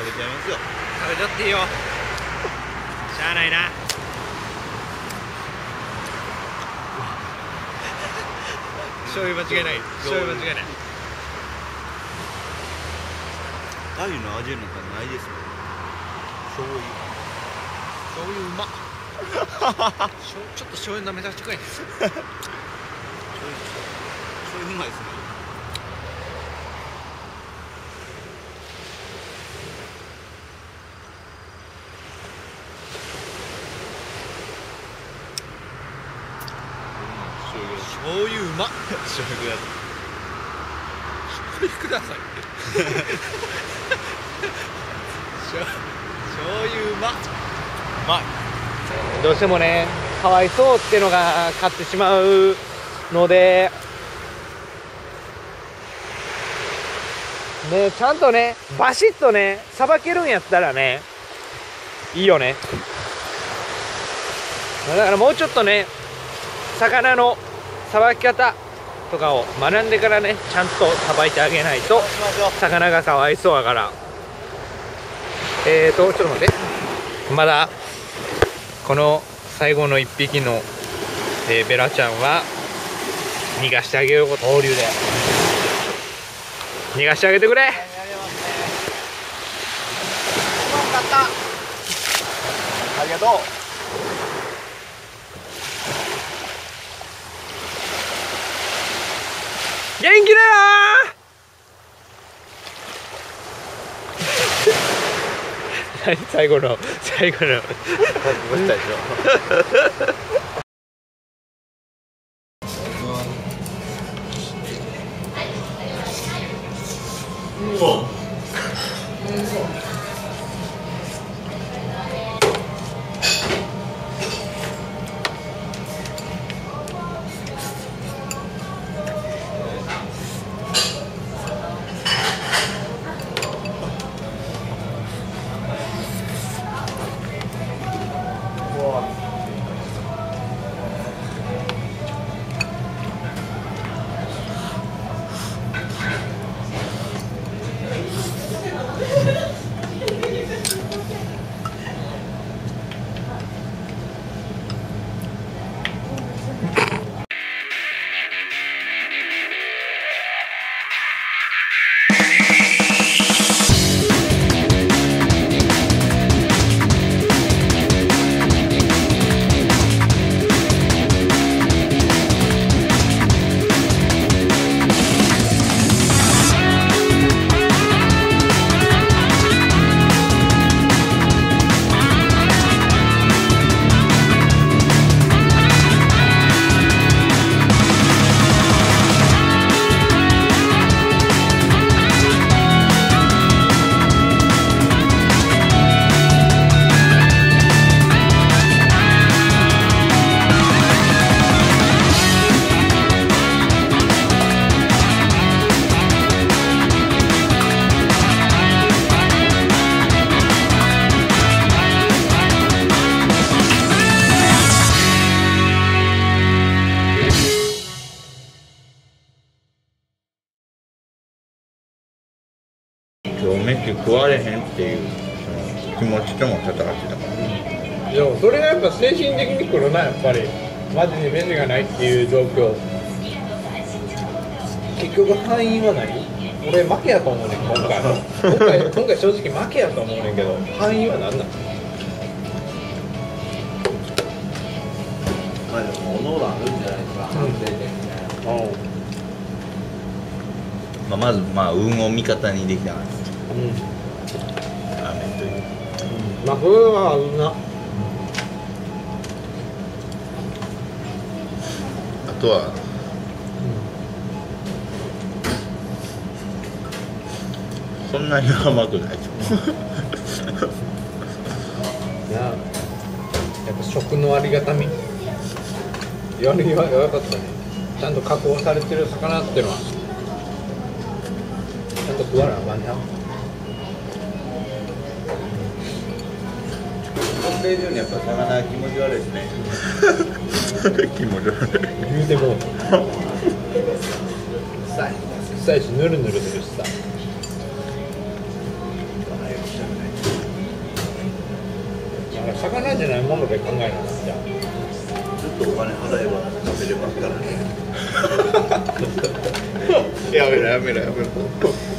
べちゃいますよ。 食べちゃっていいよ。しゃあないな。醤油間違いない。醤油間違いない。 鮎の味なんかないですよ。醤油。 醤油うまっ。ちょっと醤油なめちゃくちゃくらい。 醤油うまいですね。 醤油うまっ。 醤油やつ。 醤油ください。醤油うまっ。うまい。どうしてもね、かわいそうってのが勝ってしまうので、ね、ちゃんとね、バシッとね、さばけるんやったらね、いいよね。だからもうちょっとね、魚のさばき方とかを学んでからね、ちゃんとさばいてあげないと魚がかわいそうだから。ちょっと待って、まだこの最後の1匹の、ベラちゃんは逃がしてあげよう。放流で逃がしてあげてくれ。 ありがとう。 元気だよー。最後の覚えたでしょ。今日飯食われへんっていうその気持ちとも戦ってたから。 でもそれがやっぱ精神的にくるな、やっぱりマジで飯がないっていう状況。結局敗因は何？俺負けやと思うねん、今回正直負けやと思うねんけど、敗因は何なの？ まあでもおのおのあるんじゃないですか、反省点みたいな。まあまず運を味方にできたから。ラーメンという。 まあこれはあるな。 あとは、そんなに甘くないと思う。 やっぱ食のありがたみ。言わなかったね。ちゃんと加工されてる魚っていうのはちゃんと食わなあかんな。 このページにやっぱ魚気持ち悪いですね。気持ち悪い。 言うても臭いし、ぬるぬるするしさ。 魚じゃないもので考えるのじゃあちょっとお金払えば食べれますからね。 やめろやめろやめろ。